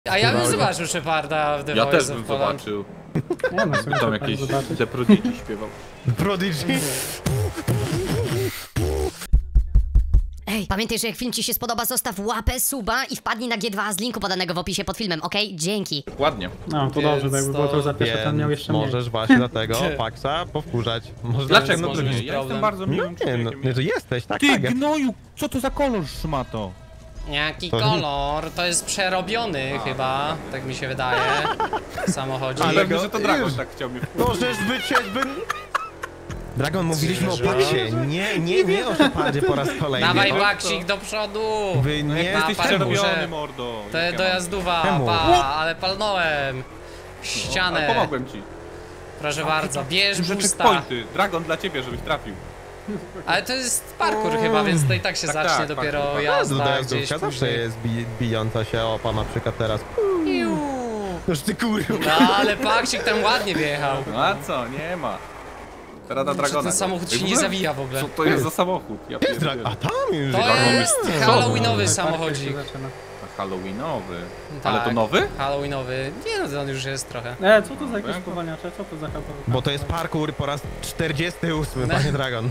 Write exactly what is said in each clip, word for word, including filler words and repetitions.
A ja bym zobaczył Sheparda w The Ja Voice też of bym Poland. zobaczył. Ja no, By tam jakieś The Prodigy śpiewał. Prodigy? Ej, pamiętaj, że jak film ci się spodoba, zostaw łapę, suba i wpadnij na G dwa z linku podanego w opisie pod filmem, okej? Okay? Dzięki. Ładnie. No, to Więc dobrze, tak jakby było to za pierwsze, ten miał jeszcze mniej. Możesz właśnie dlatego Paxa powkurzać. Może Dlaczego może nie? być Ja jestem problem. bardzo No miłym nie, no, człowiekiem. nie, że jesteś, tak, Ty tak. gnoju, co to za kolor, szmato? Jaki To- kolor? To jest przerobiony chyba, tak mi się wydaje. Samochodzik. Ale Ale pewnie, go- że to Dragon już. tak chciał mnie Możesz być jakby... Dragon, mówiliśmy o Że- Paxie. Nie, nie, nie o Shepardzie po raz kolejny. Dawaj no. Baksik do przodu! Wy No nie jak na jesteś parkurze. przerobiony, mordo. To Jak jest ja mam- dojazduwa, Czemu? pa, ale palnąłem. No, ale Ścianę. pomogłem ci. Proszę bardzo, bierz Duże boosta. checkpointy. Dragon dla ciebie, żebyś trafił. Ale to jest parkour chyba, więc to i tak się Tak, zacznie tak, dopiero parkour. jazda No, gdzieś dojazdówka zawsze później. jest bi bijąca się opa, na przykład teraz. Iu. Noż ty kurwa. No ale Paksik tam ładnie wjechał. No a co? Nie ma. Teraz na Czy Dragona. ten samochód Ej, się w nie ogóle, zawija w ogóle? Co to jest za samochód? Ja Jest Drag... pierdzielę. A tam już. To Dragon jest jest halloweenowy Tak, samochodzik. się zaczyna. Halloweenowy. Tak, Ale to nowy? Halloweenowy. Nie no, on już jest trochę. E, co to za jakieś spowalniacze? Co to za chapo? Bo to jest parkour po raz czterdziesty ósmy, panie Dragon.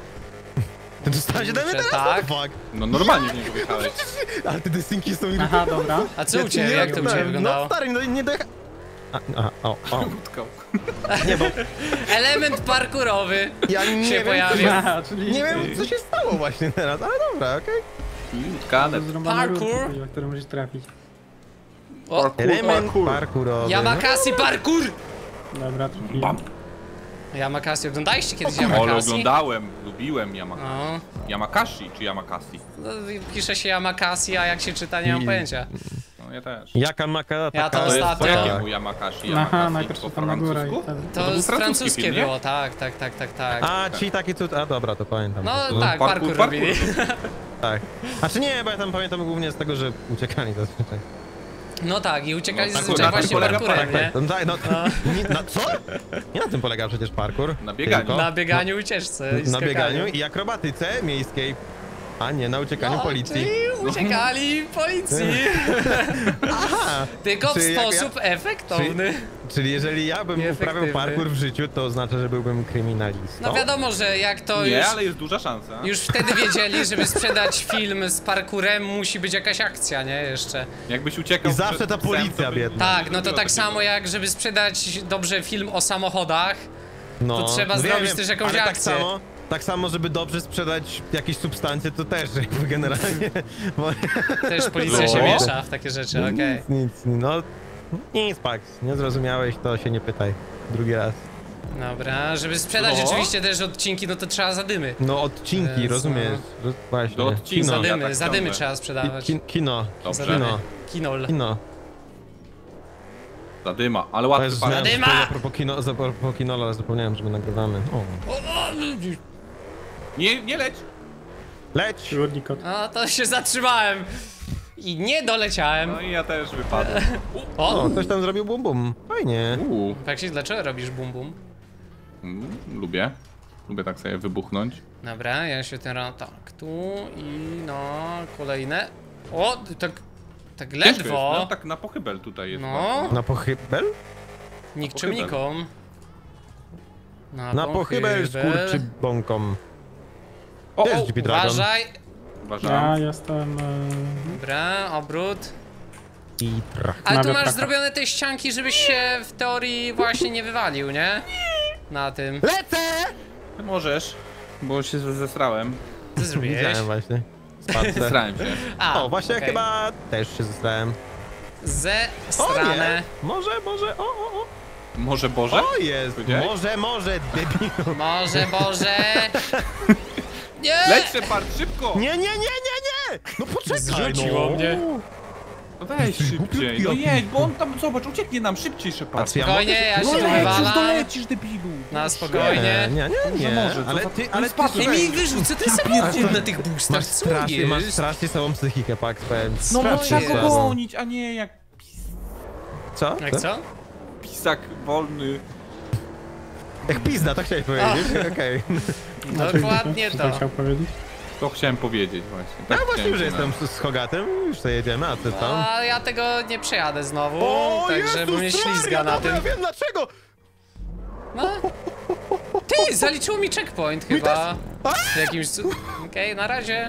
Ty dostałeś ode mnie Że teraz? tak? Fuck. No normalnie w niego wjechałeś. Ale te desynki są Aha, dobra. A co Ja u ci ciebie? nie Jak to u ciebie oglądałem. wyglądało? No stary, no nie dojecha... A, a, o, o. Utkał. Nie, bo Element parkurowy ja nie się wiem, pojawił. co się, Aha, czyli... nie wiem, co się stało właśnie teraz, ale dobra, okej. Utkane. Zrąbany Parkour. ruch tutaj, o który musisz trafić. O, Element Parkour. parkurowy. Yamakasi parkour! Dobra, trafiłem. Bam. Yamakasi, oglądaliście kiedyś Ale Yamakasi? oglądałem, lubiłem Yamaka. No, Yamakashi czy Yamakasi? no, pisze się Yamakasi, a jak się czyta nie mam I- pojęcia. No ja też. Jaka maka, taka... Ja to To jest po ostatnio- jakiemu Yamakashi? Aha, Yamakasi najpierw po tam na górę i francusku? wtedy. To, to był z francuski francuskie film, nie? było, tak, tak, tak, tak, tak. A, ci taki cud... A dobra, to pamiętam. No To- tak, parkour, parkour parkour. robili. Tak. A czy nie, bo ja tam pamiętam głównie z tego, że uciekali zazwyczaj. No tak, i uciekali No, zazwyczaj na tym właśnie polega parkourem, nie? No, tak, no, nie, na co? Nie na tym polega przecież parkour. Na bieganiu. Tylko Na bieganiu, ucieczce i na skakaniu. bieganiu i akrobatyce miejskiej. A nie, na uciekaniu No, policji. czyli uciekali policji. Aha! Tylko w Czyli jak ja- sposób efektowny. Czyli jeżeli ja bym Nieefektywny. uprawiał parkour w życiu, to oznacza, że byłbym kryminalistą? No wiadomo, że jak to Nie, już... ale jest duża szansa. Już wtedy wiedzieli, żeby sprzedać film z parkurem, musi być jakaś akcja, nie? Jeszcze. Jakbyś uciekał I zawsze przed ta psem, policja to by- biedna. Tak, nie no to było tak takiego. samo jak żeby sprzedać dobrze film o samochodach, No, to trzeba wiem, zrobić wiem, też jakąś ale akcję. Tak samo, tak samo, żeby dobrze sprzedać jakieś substancje, to też jakby generalnie... Bo... też policja się No. miesza w takie rzeczy, okej. Nic, nic, no... Nic, Pax, nie zrozumiałeś, to się nie pytaj. Drugi raz. Dobra, żeby sprzedać No. rzeczywiście też odcinki, no to trzeba zadymy. No odcinki, Jezu. rozumiesz? Roz- Właśnie. Do odcinka. Kino. Ja Zadymy, tak zadymy ciągle. trzeba sprzedawać. Ki kino. Dobrze. Kino. Kinol. Kino. Zadyma, ale To łatwy jest parkour. Zadyma! zmiana a propos kino, a propos kinola, ale zapomniałem, że my nagrywamy. O. O, o, Nie, nie leć! Leć! Trudni kot. o, to się zatrzymałem. I nie doleciałem. No i ja też wypadłem. O, O, ktoś tam zrobił bum bum. Fajnie. Uuu, Paksik, dlaczego robisz bum bum? mm, lubię. Lubię tak sobie wybuchnąć. Dobra, ja się teraz tak, tu i no, kolejne. O, tak, tak Ciężko jest, ledwo. no tak na pochybel tutaj jest. No, Na pochybel? nikczemnikom. Na pochybel z kurczy bąkom. O, Jest o, G P Dragon. Uważaj. Ja uważam. jestem... E... Dobra, obrót. I trach. Ale tu Nawet masz taka. zrobione te ścianki, żebyś się w teorii właśnie nie wywalił, nie? Na tym. Lecę! Możesz, bo się zesrałem. Co zrobiłeś? Widziałem właśnie. Spadce. Zesrałem się. A, O, właśnie okej. chyba też się zesrałem. Ze O stronę. nie! Może, może, o, o, o. Może Boże? O jest! Powiedziałeś? Może, może, debilu. Może, Boże. Nie! Leć Shepard, szybko! Nie, nie, nie, nie, nie! No poczekaj, Zrzuciło no. mnie. No weź szybciej, no jedź, bo on tam, zobacz, ucieknie nam szybciej A Shepard. co ja Spokojnie, mogę? ja się No tu lecisz, wywalam. dolecisz, debilu. Na spokojnie. Nie, nie, nie, nie. może, co ale za- ty, to ale jest ty, patrz, Ty słuchaj, mi wyrzuć, co ty samochód na tych boostach, masz co strasznie, masz jest? strasznie samą psychikę, Pax, powiem. No Strasznie bo trzeba go jest. gonić, a nie jak Co? Jak co? pisak wolny. Jak pizda, tak chciałeś powiedzieć? Okej. Dokładnie Co to. chciał powiedzieć? To chciałem powiedzieć właśnie. Ja Tak właśnie chciałem już jestem powiedzieć. z, z Hogatem, już sobie jedziemy, a ty tam? A ja tego nie przejadę znowu, O, także bo mnie Jezus ślizga Maria, na dobra, tym. wiem dlaczego! No. Ty, zaliczyło mi checkpoint chyba. Jakimś... cu- Okej, na razie.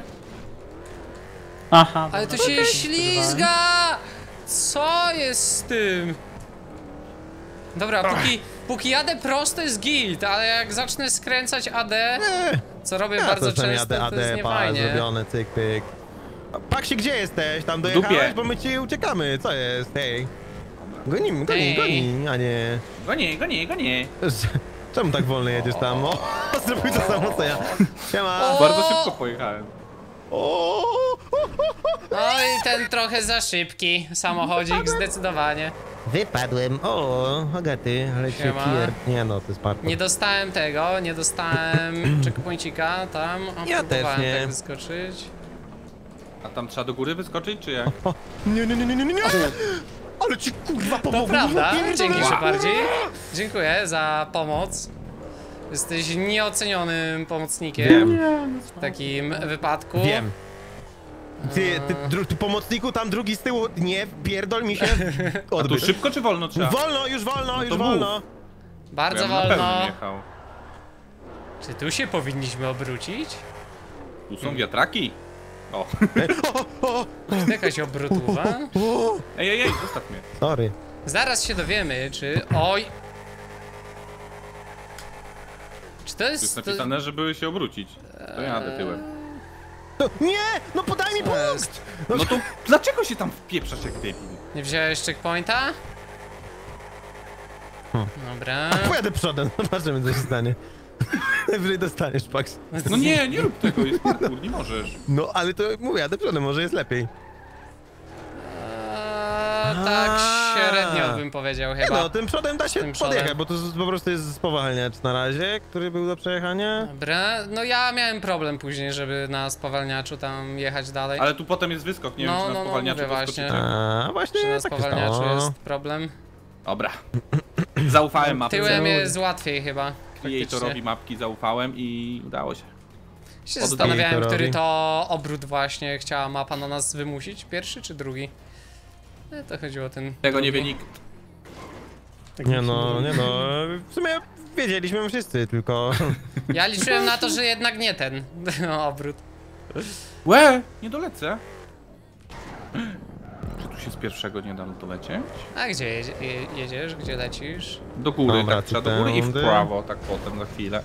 Aha. Ale to dobra. się ślizga! Co jest z tym? Dobra, póki, póki jadę prosto jest git, ale jak zacznę skręcać A D, Nie, co robię ja bardzo to tam często, jadę to jest A D, pa, niefajnie. zrobione, cyk, pyk. A, Paksi, gdzie jesteś? Tam dojechałeś? dupie. Bo my ci uciekamy, co jest? Hej. Gonim, goni, Ej. goni, a nie... Go nie, go nie, go nie. Czemu tak wolno jedziesz tam? O, zrobił to samo co ja. Siema. O! Bardzo szybko pojechałem. O, No i ten trochę za szybki samochodzik, zdecydowanie. Wypadłem. O, Hogaty, ale się Siema. pier... Nie no, to jest parkour. Nie dostałem tego, nie dostałem checkpointika tam, a Ja próbowałem też nie. tak wyskoczyć. A tam trzeba do góry wyskoczyć, czy jak? O, nie, nie, nie, nie, nie, nie. Ale ci kurwa To pomogłem. prawda, ja pierdolę. dzięki Shepardzi. Dziękuję za pomoc. Jesteś nieocenionym pomocnikiem Wiem, w takim wypadku. wiem. Ty, ty, dru, ty pomocniku, tam drugi z tyłu, nie, pierdol mi się. A tu Odbyt. szybko czy wolno trzeba? Wolno, już wolno, No już to wolno. Bardzo Ja bym na pewno wolno. jechał. Czy tu się powinniśmy obrócić? Tu są wiatraki. O. O, o, Czy to jakaś obrotówa? o. Ej, ej, ej, zostaw mnie. Sorry. Zaraz się dowiemy, czy... Oj! Czy to Tu jest jest... To... napisane, żeby się obrócić. To jadę tyłem. No, nie, no podaj mi Co punkt. jest? No to dlaczego się tam wpieprzasz jak debil? Nie wziąłeś checkpointa? Dobra. Pojadę przodem, zobaczymy co się stanie. Najwyżej dostaniesz, Pax. No nie, nie rób tego, jest parkour, nie możesz. No, ale to mówię, jadę przodem, może jest lepiej. Eee, tak średnio bym powiedział Nie chyba. no, tym przodem da się Tym przodem. podjechać, bo to z- po prostu jest spowalniacz na razie, który był do przejechania. Dobra, no ja miałem problem później, żeby na spowalniaczu tam jechać dalej. Ale tu potem jest wyskok, nie No, wiem czy no, na no, spowalniaczu mówię wyskoczycie. właśnie. A właśnie, Czy na tak się spowalniaczu stało. jest problem? Dobra. Zaufałem mapce. Tyłem jest łatwiej chyba. Creatorowi faktycznie. mapki zaufałem i udało się. Się Oddaję zastanawiałem, Creatorowi. który to obrót właśnie chciała mapa na nas wymusić. Pierwszy czy drugi? E, to chodziło o ten Tego nie wie drugi. nikt. Tak Nie mi się no, wydaje. nie no, w sumie wiedzieliśmy wszyscy, tylko... Ja liczyłem na to, że jednak nie ten obrót. Łe! Nie dolecę. Czy tu się z pierwszego nie da dolecieć? A gdzie jedzie, je, jedziesz? Gdzie lecisz? Do góry, Dobra, tak trzeba do góry i w tędy. prawo, tak potem za chwilę.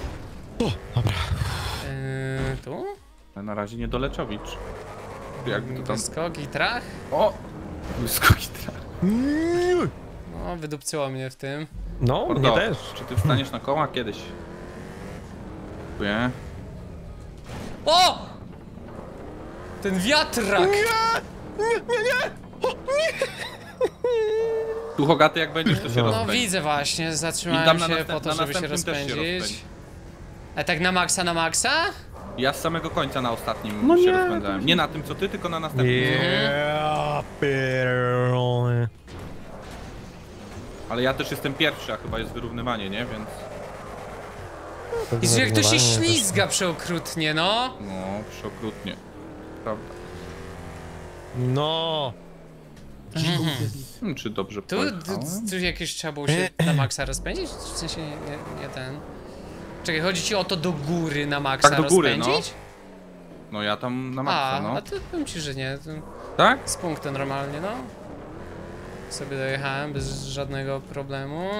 Yy, tu? Ale na razie nie dolecowicz. Jakby to tam... Wyskok i trach? O! Wyskoki tra. No, wydupcyło mnie w tym. No, mnie Mordo, też. czy ty wstaniesz na koła kiedyś? Dziękuję. O! Ten wiatrak! Nie, nie, nie! Tu Hogaty jak będziesz, to się No, No rozpędź. widzę właśnie, I zatrzymałem tam na się następ- po to, na żeby się następnym też się rozpędzić. rozpędź. A tak na maksa, na maksa? Ja z samego końca na ostatnim No się nie, rozpędzałem. Nie na tym co ty, tylko na następnym. Yeah, pierdolę. Ale ja też jestem pierwszy, a chyba jest wyrównywanie, nie? Więc... Jezu, jak to się ślizga przeokrutnie, no! No, przeokrutnie. Prawda. No. Hmm, czy dobrze Tu, tu, pojechałem? tu jakieś trzeba było się na maksa rozpędzić? W sensie nie, nie, nie ten... Czekaj, chodzi ci o to do góry na maksa Tak, do góry, no. rozpędzić? No ja tam na A, maksa, no. a to powiem ci, że nie. To Tak? z punktem normalnie, no. Sobie dojechałem bez żadnego problemu.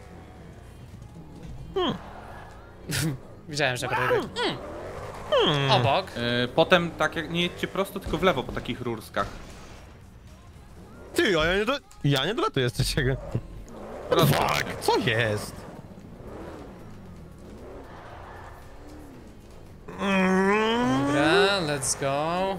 Hmm. Widziałem, że prawie tak. Mm. Obok. Yy, potem tak jak nie jedźcie prosto, tylko w lewo po takich rurskach. Ty, a ja nie do... Ja nie dolatuję z trzeciego. Prosto. Co jest? Dobra, let's go.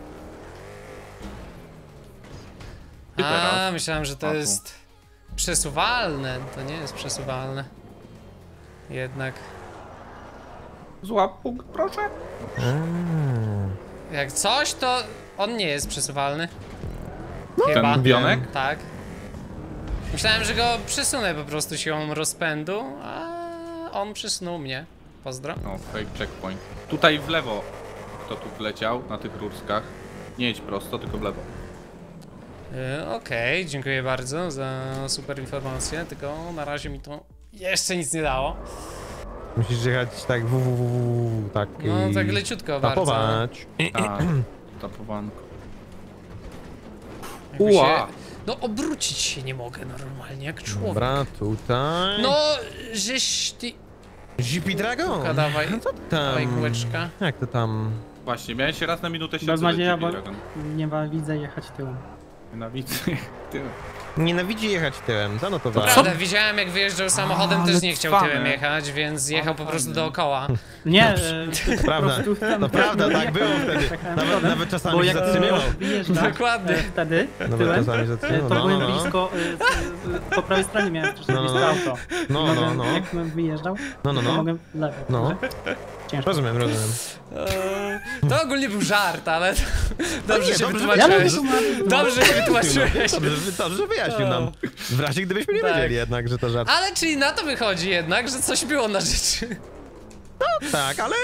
I A, teraz? myślałem, że to A, tu. jest przesuwalne. To nie jest przesuwalne. Jednak. Złap punkt, proszę. Jak coś, to on nie jest przesuwalny. Chyba. Ten pionek? Tak. Myślałem, że go przesunę po prostu siłą rozpędu, a on przesunął mnie. Pozdro. No, fake checkpoint. Tutaj w lewo. kto tu wleciał na tych rurskach. Nie jedź prosto, tylko w lewo. Yy, Okej, okay, dziękuję bardzo za super informację, tylko na razie mi to jeszcze nic nie dało. Musisz jechać tak w, w, w, w tak No i tak leciutko bardzo. tapować. Tak, tapowanko. Jakby się... Ua! No obrócić się nie mogę normalnie, jak człowiek. Dobra, tutaj. No, żeś ty... Zipi Dragon. Ka, dawaj, No co ty tam? dawaj kółeczka. Jak to tam? Właśnie, miałeś się raz na minutę się Beznadzieja, bo Dragon. nie ma widzę jechać tyłem. Nienawidzę tyłem. Nienawidzi jechać tyłem, zanotowałem. Prawda, widziałem jak wyjeżdżał samochodem, Ale też nie chciał cwane. tyłem jechać, więc jechał po prostu dookoła. Nie, e, po Prawda, prostu tam- to prawda, tak jechałem, było wtedy. czekałem Nawet, przodem, nawet bo czasami się jak zatrzymywał. wyjeżdża Dokładnie. e, wtedy Nawet tyłem, czasami e, zatrzymywał. to No, byłem no, no. blisko, e, e, po prawej stronie miałem troszkę No, no, blisko no. auto. No, I no, mogłem- no. Jak bym wyjeżdżał, No, no, to no. mogłem w lewo. No. także Ciężko. Rozumiem, rozumiem. Eee, To ogólnie był żart, ale dobrze nie, się dobrze, Ja mogę wytłumaczyłeś. tłumaczyć. Dobrze się wytłumaczyłeś. Dobrze, że- dobrze, że wyjaśnił nam. W razie gdybyśmy nie Tak. wiedzieli jednak, że to żart. Ale czyli na to wychodzi jednak, że coś było na rzeczy. Tak, ale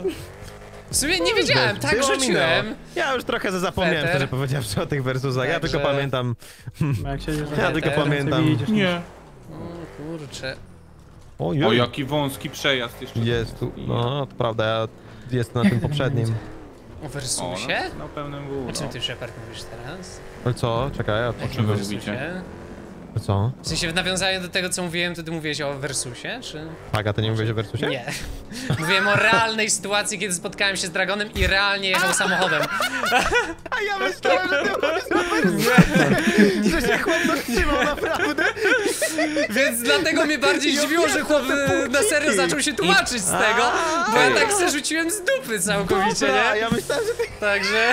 W sumie nie wiedziałem, tak było, rzuciłem. minęło. Ja już trochę zapomniałem, Peter. szczerze powiedziawszy, o tych versusach. Ja Także- tylko pamiętam. Bo jak się jeżdża, Ja tylko Peter, pamiętam. Widzisz, Nie. O kurczę. O, O, jej. jaki wąski przejazd jeszcze. Jest tu. No, to prawda, ja jest na tym poprzednim. O O, Versusie? no, na pełnym W. O czym No. ty, Shepard, mówisz teraz? Ale co? Czekaj, a O czym wy mówicie? co? W sensie w nawiązaniu do tego, co mówiłem, to ty mówiłeś o Versusie, czy... Tak, a ty nie mówiłeś o versusie? Nie. Mówiłem o realnej sytuacji, kiedy spotkałem się z Dragonem i realnie jechał samochodem. A ja myślałem, że ty mówisz o versusie! Że się chłop zatrzymał, naprawdę! Więc dlatego mnie bardziej zdziwiło, że chłop e, na serio zaczął się tłumaczyć z tego, bo ja tak se rzuciłem z dupy całkowicie, Dobra, nie? ja myślałem, że ty... Także...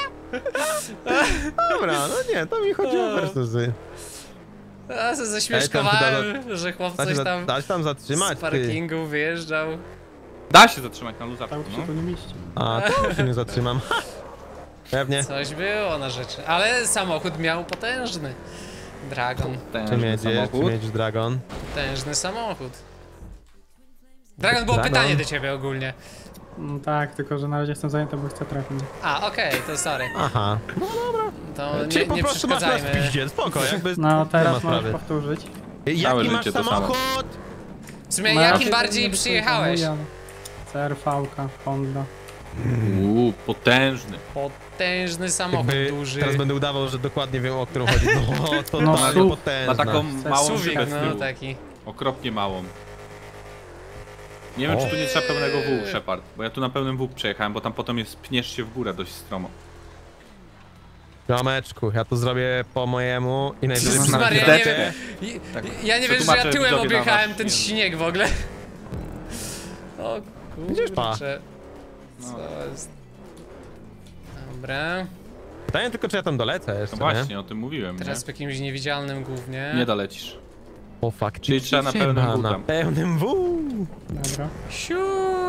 Dobra, no nie, to mi chodzi o versusy. Ja się zaśmieszkowałem, że chłop Da się, coś za- tam da się tam z zatrzymać, ty. parkingu wyjeżdżał. Da się zatrzymać na luzaku, Auto się no. tu nie mieści. A, to się nie zatrzymam. Ha! Pewnie. Coś było na rzeczy, ale samochód miał potężny. Dragon, Ten Czym jedziesz? samochód. Czym jedziesz, Dragon? potężny samochód. Dragon, było Dragon? pytanie do ciebie ogólnie. No tak, tylko że na razie jestem zajęty, bo chcę trafić. A, okej, to sorry. Aha. To Czyli nie, po nie prostu masz nas przeszkadzajmy. w piździe, spoko, jakby No nie ma teraz możesz sprawy. powtórzyć. Całe Jaki masz życie to samo. samochód? W sumie No ja jakim się bardziej nie przyjechałeś? wypowiadam. C R V-ka, Honda. Uuu, potężny. Potężny samochód, Jakby duży. teraz będę udawał, że dokładnie wiem, o którą chodzi. No, to No, no, SUV. potężna. Ma taką małą Suwik, szybę z no tyłu. taki. Okropnie małą. Nie wiem, O. czy tu nie trzeba pełnego W, Shepard, bo ja tu na pełnym W przejechałem, bo tam potem jest, pniesz się w górę dość stromo. Ziomeczku, ja to zrobię po mojemu i najwyżej Jezus na Maria, widać. nie wiem. I- Tak. Ja nie wiem, że ja Przetłumaczę tyłem widzowie na objechałem wasz ten język. śnieg w ogóle. O Widzisz, pa. kurczę. No. Co jest? Dobra. Pytanie tylko, czy ja tam dolecę jeszcze, No właśnie, o tym mówiłem, Teraz w nie? jakimś niewidzialnym głównie. Nie dolecisz. nie? O fuck. Czyli trzeba na pełnym W Na tam. pełnym W. Dobra. Siu!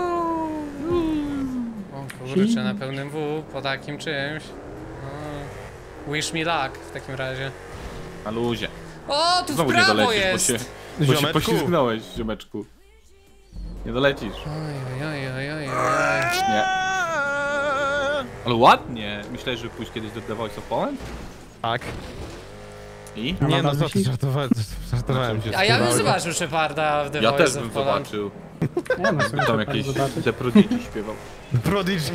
O kurczę, na pełnym W, po takim czymś. O, wish me luck w takim razie. Na luzie. O, tu w Znowu nie prawo dolecisz, jest! bo się, bo się Ziomeczku. poślizgnąłeś, ziomeczku. Nie dolecisz. Oj, oj, oj, oj, oj. Nie. Ale ładnie. Myślałeś, żeby pójść kiedyś do The Voice of Poland? Tak. I? A Nie no, nadal co ty, myślisz? żartowałem, żartowałem się. A ja bym spróbował. zobaczył Sheparda w The Ja też Voice bym of Poland. zobaczył. Nie no, sobie Tam tak jakieś zobaczyć. The Prodigy śpiewał. Prodigy.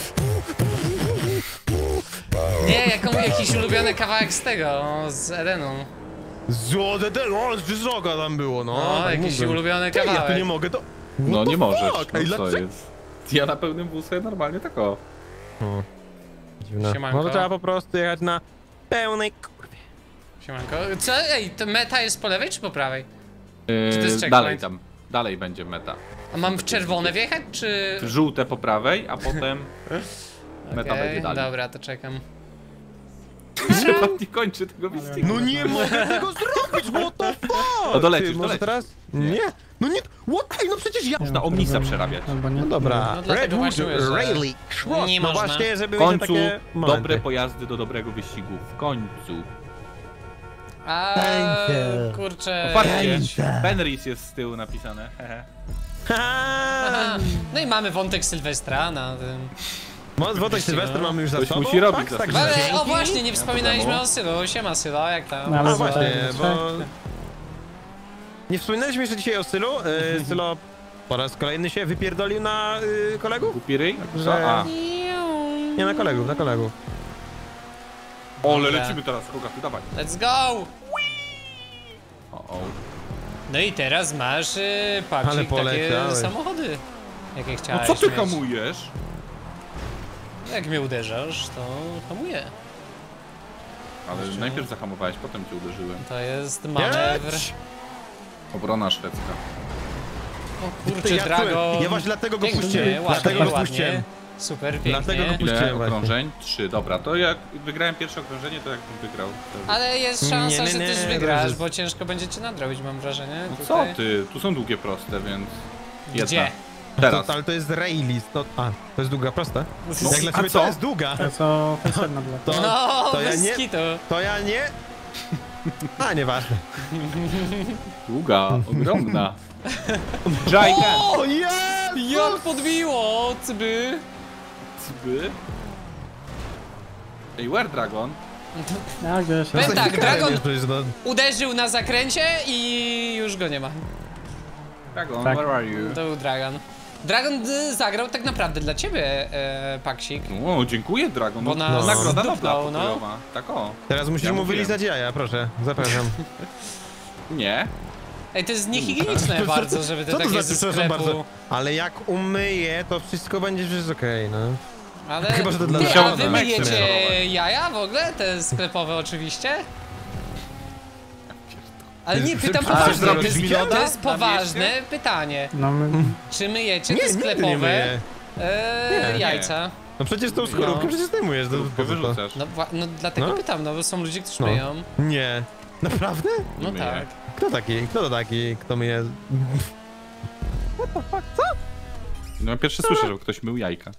Nie, jaką, jakiś ulubiony kawałek z tego, z Edenu. Złote ten, o, z roga tam było, no. No, tak jakiś mógłbym. ulubiony Ty, ja tu kawałek. nie mogę, to... No What nie the możesz. fuck? No Ej, co dlaczego? jest? Ja na pełnym wózku normalnie tak o. O, dziwne. Siemanko. Może trzeba po prostu jechać na pełnej kurwie. Siemanko. Co? Ej, to meta jest po lewej czy po prawej? to jest Yy, checkpoint? dalej tam. Dalej będzie meta. A mam w czerwone wjechać, czy... Żółte po prawej, a potem meta Okej, będzie dalej. dobra, to czekam. Shepard nie kończy tego wyścigu. No nie mogę tego zrobić, what the fuck? No dolecisz, Ty, może dolecisz. teraz? Nie. No nie, what? Ej, no przecież ja... Można Omnisa przerabiać. Albo nie. No dobra, No dlatego Redwood właśnie mówię, że Rally Schwartz. nie No można. właśnie, żeby W mieć końcu takie momenty. dobre pojazdy do dobrego wyścigu. W końcu. A Będzie. kurczę... Patrzcie, Fenris jest z tyłu napisane. Hehe. Ha! No i mamy wątek Sylwestra na tym. Mo- Złoty Sylwester mamy już za Ktoś sobą. musi robić tak, za tak, Sylwestra. Ale, o dzięki. właśnie, nie wspominaliśmy problemu. o Sylo. Siema Sylo, jak tam? No, ale A właśnie, za- bo... Nie wspominaliśmy jeszcze dzisiaj o Sylu. Y, Sylo po raz kolejny się wypierdolił na y, kolegów? Głupi ryj? Że- Co? A. Nie, na kolegów, na kolegów. Ole, Dobra. lecimy teraz, Rogaty, dawaj. Let's go! O, o. No i teraz masz y, Ale papcik takie poleciałeś. samochody, jakie No chciałeś co ty mieć. hamujesz? Jak mnie uderzasz, to hamuję. Ale najpierw zahamowałeś, potem cię uderzyłem. To jest manewr. Jedź! Obrona szwedzka. O kurczę, ja, Drago. ja właśnie dlatego go Pięknie, puściłem. ładnie, Dlatego go ładnie. puściłem. Super, pięknie. Dlatego go Ile Puściłem właśnie. okrążeń? Trzy, dobra. To jak wygrałem pierwsze okrążenie, to jakbym wygrał. wtedy. Ale jest szansa, Nie, nie, że nie, też to wygrasz, jest- bo ciężko będzie cię nadrobić, mam wrażenie. No co tutaj. ty? Tu są długie proste, więc... Jedna. Gdzie? Teraz. To, ale to jest railist. To, a, to jest długa, prosta? No, Jak dla a ciebie co? to jest długa, To co Festerna była. to, No, to ja bez nie... kitu. To ja nie... A, nieważne. Długa, ogromna. Giant. O, jest! Jak podbiło, cyby. Cby. Ej, where Dragon? Ja gdzieś Powiem jest. tak, Dragon Jest przecież, no. uderzył na zakręcie i już go nie ma. Dragon, Tak. where are you? To był Dragon. Dragon y, zagrał tak naprawdę dla ciebie, e, Paksik. O, dziękuję Dragon. Bo No, nas nagroda zdupnął, dobra, no. pokojowa. Tak o. Teraz musisz Ja mu mówiłem. wylizać jaja, proszę. Zapraszam. Nie. Ej, to jest niehigieniczne bardzo, żeby te Co to takie znaczy, ze przepraszam sklepu... bardzo? Ale jak umyję, to wszystko będzie przecież okej, no. Ale... Chyba, że to dla Ty, Musiało a wy na myjecie ekstrem. jaja w ogóle? Te sklepowe oczywiście? Ale nie, Ty- pytam ty- poważnie, ty to zrobisz jest, minota to jest na poważne mieście? pytanie. No my... Czy myjecie Nie, te nigdy nie sklepowe myję. e, Nie. jajca? No przecież tą skorupkę No. przecież zdejmujesz. To, Tylko po co to? wyrzucasz. No, wła- no dlatego No. pytam, no bo są ludzie, którzy No. myją. Nie. Naprawdę? No Myję. tak. Kto taki? Kto to taki? Kto mnie... No pierwsze słyszę, że ktoś mył jajka.